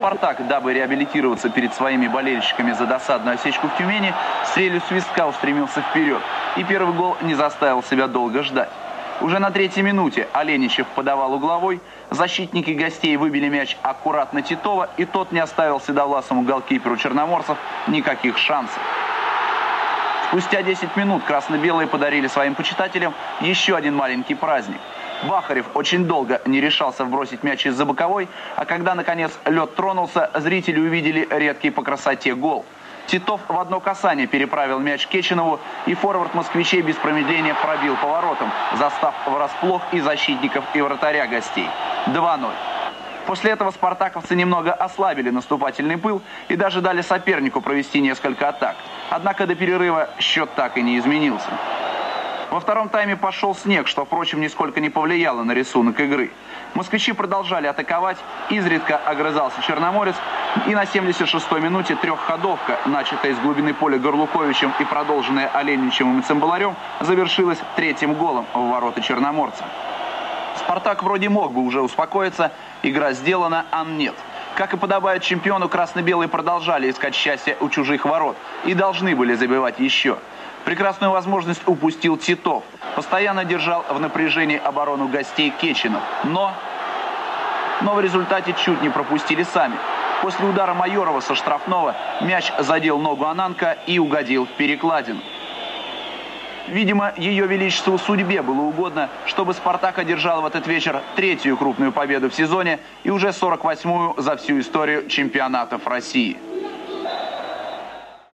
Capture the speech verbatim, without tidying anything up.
«Спартак», дабы реабилитироваться перед своими болельщиками за досадную осечку в Тюмени, стрелью свистка устремился вперед. И первый гол не заставил себя долго ждать. Уже на третьей минуте Аленичев подавал угловой, защитники гостей выбили мяч аккуратно Титова, и тот не оставил седовласому голкиперу черноморцев никаких шансов. Спустя десять минут красно-белые подарили своим почитателям еще один маленький праздник. Бахарев очень долго не решался вбросить мяч из-за боковой, а когда, наконец, лед тронулся, зрители увидели редкий по красоте гол. Титов в одно касание переправил мяч Кечинову, и форвард москвичей без промедления пробил поворотом, застав врасплох и защитников, и вратаря гостей. два ноль. После этого спартаковцы немного ослабили наступательный пыл и даже дали сопернику провести несколько атак. Однако до перерыва счет так и не изменился. Во втором тайме пошел снег, что, впрочем, нисколько не повлияло на рисунок игры. Москвичи продолжали атаковать, изредка огрызался черноморец, и на семьдесят шестой минуте трехходовка, начатая из глубины поля Горлуковичем и продолженная Оленичевым и Цимбаларем, завершилась третьим голом в ворота черноморца. «Спартак» вроде мог бы уже успокоиться, игра сделана, а нет. Как и подобает чемпиону, красно-белые продолжали искать счастье у чужих ворот и должны были забивать еще. Прекрасную возможность упустил Титов. Постоянно держал в напряжении оборону гостей Кечинов. Но... Но в результате чуть не пропустили сами. После удара Майорова со штрафного мяч задел ногу Ананко и угодил в перекладину. Видимо, ее величеству судьбе было угодно, чтобы «Спартак» одержал в этот вечер третью крупную победу в сезоне и уже сорок восьмую за всю историю чемпионатов России.